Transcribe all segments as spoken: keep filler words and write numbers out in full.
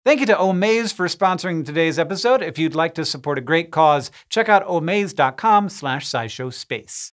Thank you to Omaze for sponsoring today's episode. If you'd like to support a great cause, check out omaze.com slash SciShow space.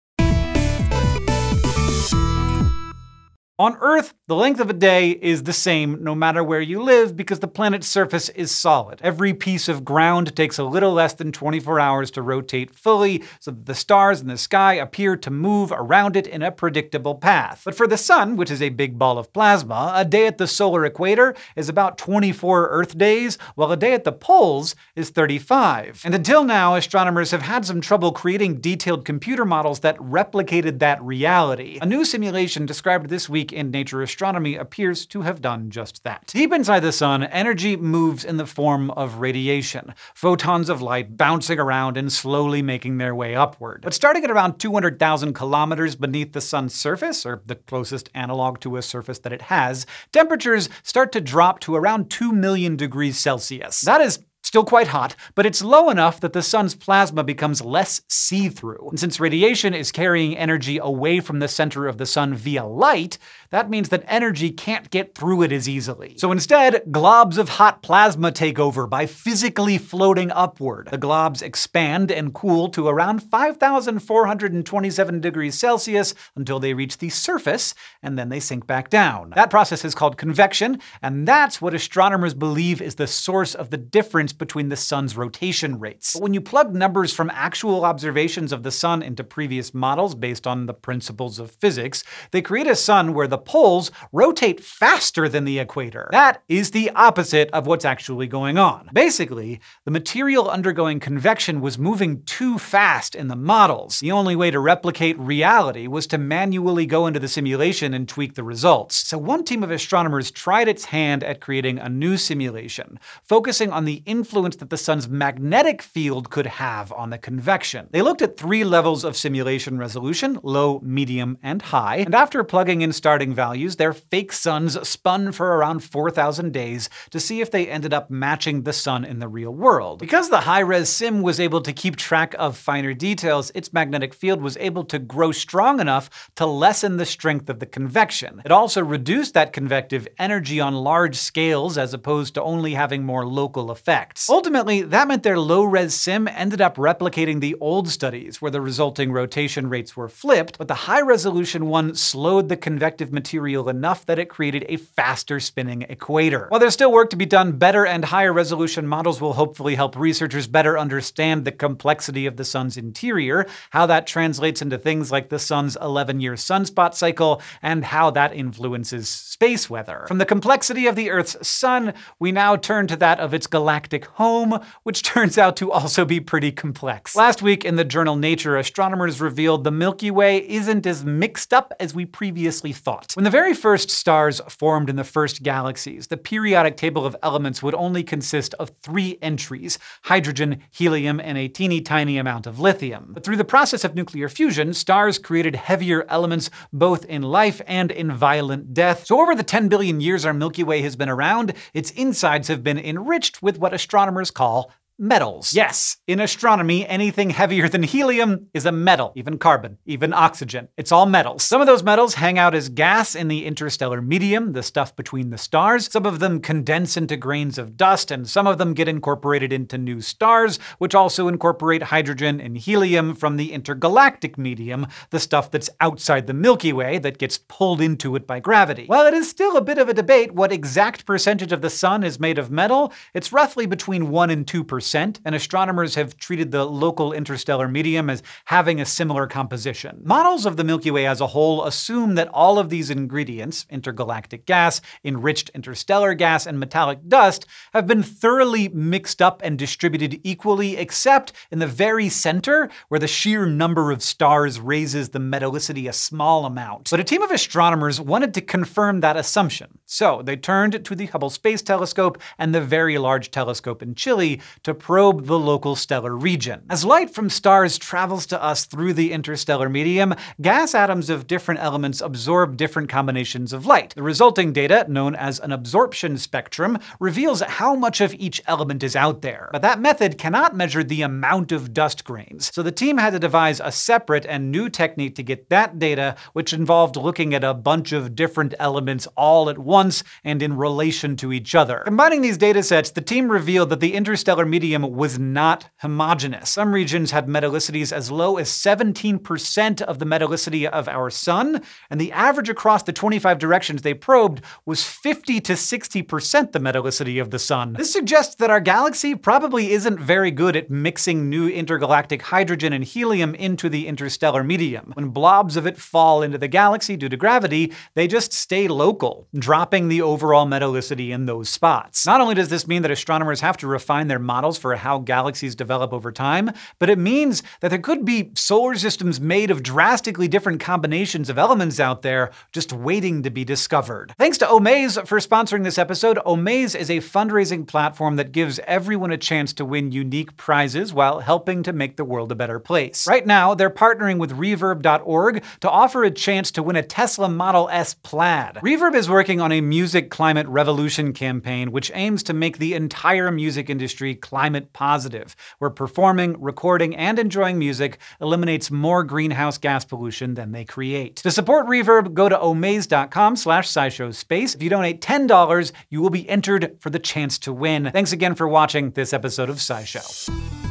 On Earth, the length of a day is the same no matter where you live because the planet's surface is solid. Every piece of ground takes a little less than twenty-four hours to rotate fully, so that the stars in the sky appear to move around it in a predictable path. But for the sun, which is a big ball of plasma, a day at the solar equator is about twenty-four Earth days, while a day at the poles is thirty-five. And until now, astronomers have had some trouble creating detailed computer models that replicated that reality. A new simulation described this week in Nature Astronomy appears to have done just that. Deep inside the sun, energy moves in the form of radiation, photons of light bouncing around and slowly making their way upward. But starting at around two hundred thousand kilometers beneath the sun's surface, or the closest analog to a surface that it has, temperatures start to drop to around two million degrees Celsius. That is still quite hot, but it's low enough that the sun's plasma becomes less see-through. And since radiation is carrying energy away from the center of the sun via light, that means that energy can't get through it as easily. So instead, globs of hot plasma take over by physically floating upward. The globs expand and cool to around five thousand four hundred twenty-seven degrees Celsius until they reach the surface, and then they sink back down. That process is called convection, and that's what astronomers believe is the source of the difference between the sun's rotation rates. But when you plug numbers from actual observations of the sun into previous models based on the principles of physics, they create a sun where the poles rotate faster than the equator. That is the opposite of what's actually going on. Basically, the material undergoing convection was moving too fast in the models. The only way to replicate reality was to manually go into the simulation and tweak the results. So one team of astronomers tried its hand at creating a new simulation, focusing on the influence that the sun's magnetic field could have on the convection. They looked at three levels of simulation resolution, low, medium, and high, and after plugging in starting values, their fake suns spun for around four thousand days to see if they ended up matching the sun in the real world. Because the high-res sim was able to keep track of finer details, its magnetic field was able to grow strong enough to lessen the strength of the convection. It also reduced that convective energy on large scales as opposed to only having more local effects. Ultimately, that meant their low-res sim ended up replicating the old studies, where the resulting rotation rates were flipped, but the high-resolution one slowed the convective material enough that it created a faster spinning equator. While there's still work to be done, better and higher-resolution models will hopefully help researchers better understand the complexity of the sun's interior, how that translates into things like the sun's eleven-year sunspot cycle, and how that influences space weather. From the complexity of the Earth's sun, we now turn to that of its galactic home, which turns out to also be pretty complex. Last week in the journal Nature, astronomers revealed the Milky Way isn't as mixed up as we previously thought. When the very first stars formed in the first galaxies, the periodic table of elements would only consist of three entries: hydrogen, helium, and a teeny tiny amount of lithium. But through the process of nuclear fusion, stars created heavier elements both in life and in violent death. So over the ten billion years our Milky Way has been around, its insides have been enriched with what astronomers call metals. Yes, in astronomy, anything heavier than helium is a metal. Even carbon, even oxygen. It's all metals. Some of those metals hang out as gas in the interstellar medium, the stuff between the stars. Some of them condense into grains of dust, and some of them get incorporated into new stars, which also incorporate hydrogen and helium from the intergalactic medium, the stuff that's outside the Milky Way that gets pulled into it by gravity. While it is still a bit of a debate what exact percentage of the sun is made of metal, it's roughly between one and two percent. And astronomers have treated the local interstellar medium as having a similar composition. Models of the Milky Way as a whole assume that all of these ingredients, intergalactic gas, enriched interstellar gas, and metallic dust, have been thoroughly mixed up and distributed equally, except in the very center, where the sheer number of stars raises the metallicity a small amount. But a team of astronomers wanted to confirm that assumption, so they turned to the Hubble Space Telescope and the Very Large Telescope in Chile to probe the local stellar region. As light from stars travels to us through the interstellar medium, gas atoms of different elements absorb different combinations of light. The resulting data, known as an absorption spectrum, reveals how much of each element is out there. But that method cannot measure the amount of dust grains, so the team had to devise a separate and new technique to get that data, which involved looking at a bunch of different elements all at once and in relation to each other. Combining these datasets, the team revealed that the interstellar medium was not homogeneous. Some regions had metallicities as low as seventeen percent of the metallicity of our sun, and the average across the twenty-five directions they probed was fifty to sixty percent the metallicity of the sun. This suggests that our galaxy probably isn't very good at mixing new intergalactic hydrogen and helium into the interstellar medium. When blobs of it fall into the galaxy due to gravity, they just stay local, dropping the overall metallicity in those spots. Not only does this mean that astronomers have to refine their models for how galaxies develop over time, but it means that there could be solar systems made of drastically different combinations of elements out there just waiting to be discovered. Thanks to Omaze for sponsoring this episode. Omaze is a fundraising platform that gives everyone a chance to win unique prizes while helping to make the world a better place. Right now, they're partnering with reverb dot org to offer a chance to win a Tesla Model S Plaid. Reverb is working on a music climate revolution campaign which aims to make the entire music industry climate positive, where performing, recording, and enjoying music eliminates more greenhouse gas pollution than they create. To support Reverb, go to omaze dot com slash scishow space. If you donate ten dollars, you will be entered for the chance to win. Thanks again for watching this episode of SciShow.